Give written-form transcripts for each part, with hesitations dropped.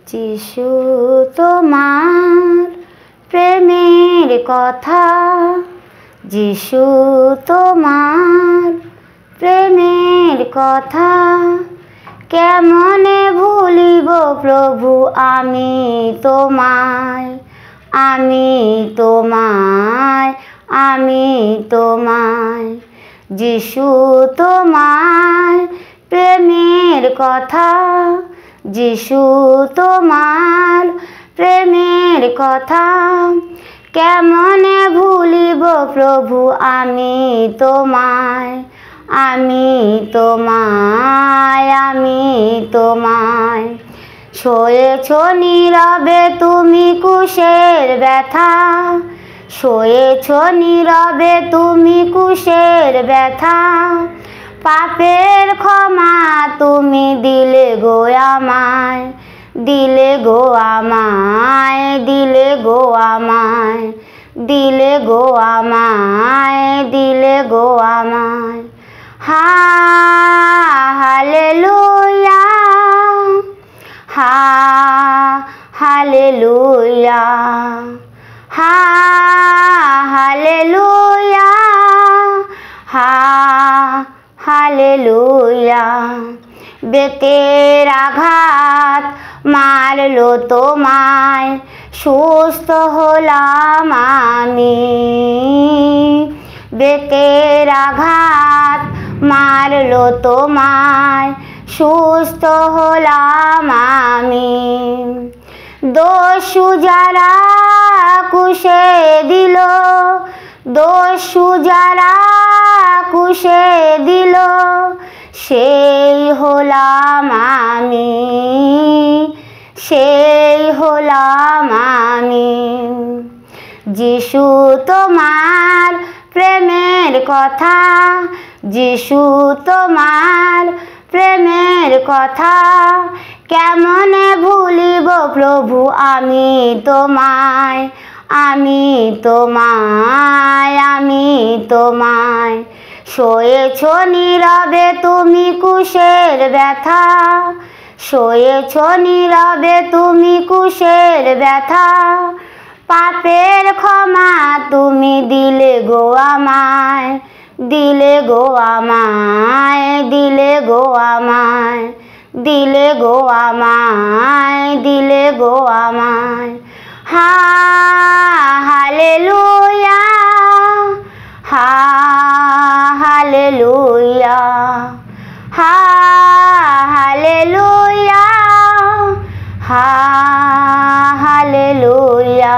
যিশু তোমার প্রেমের কথা, যিশু তোমার প্রেমের কথা কেমনে ভুলিব প্রভু আমি তোমায়, আমি তোমায়, আমি তোমায়। যিশু তোমার প্রেমের কথা, যিশু তোমার প্রেমের কথা কেমনে ভুলিব প্রভু আমি তোমায়, আমি তোমায়, আমি তোমায়। সয়েছ নীরবে তুমি কুশের ব্যথা, সয়েছ নীরবে তুমি কুশের ব্যথা, পাপের ক্ষমা তুমি দিলে গো আমায়, দিলে গো আমায়, দিলে গো আমায়, দিলে গো আমায়, দিলে গো আমায়। Hallelujah, hallelujah, hallelujah, hallelujah. বেতের আঘাত মারলো তোমায়, সুস্থ হলাম আমি। বেতের আঘাত মারলো তোমায়, সুস্থ হলাম আমি। দোষী যারা কুশে দিল, দোষী যারা কুশে দিল, সেই হলাম আমি, সেই হলাম আমি। যিশু তোমার প্রেমের কথা, যিশু তোমার প্রেমের কথা কেমনে ভুলিব প্রভু আমি তোমায়, আমি তোমায়, আমি তোমায়। সয়েছ নীরবে তুমি কুশের ব্যথা, সয়েছ নীরবে তুমি কুশের ব্যথা, পাপের ক্ষমা তুমি দিলে গো আমায়, দিলে গো আমায়, দিলে গো আমায়, দিলে গো আমায়, দিলে গো আমায়। Hallelujah, hallelujah, hallelujah, hallelujah.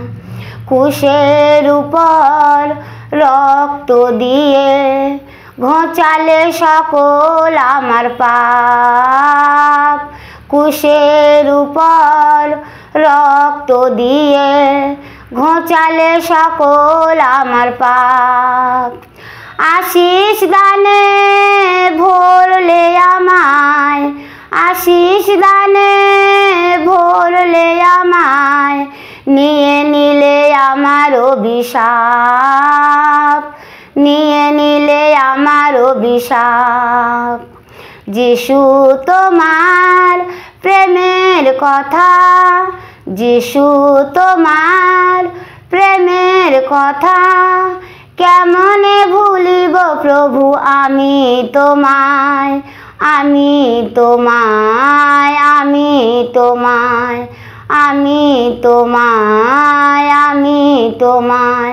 কুশের উপর রক্ত দিয়ে ঘোচালে সকল আমার পাপ, কুশের উপর রক্ত দিয়ে ঘোচালে সকল আমার পাপ। আশিস দানে ভরলে আমায়, আশিস দানে ভরলে আমায়, নিয়ে নিলে আমার অভিশাপ, নিয়ে নিলে আমার অভিশাপ। যিশু তোমার প্রেমের কথা, যিশু তোমার প্রেমের কথা কেমনে ভুলিব প্রভু আমি তোমায়, আমি তোমায়, আমি তোমায়, আমি তোমায়, আমি তোমায়।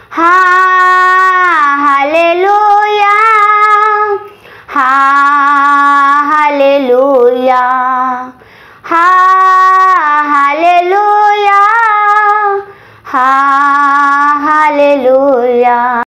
Hallelujah, hallelujah,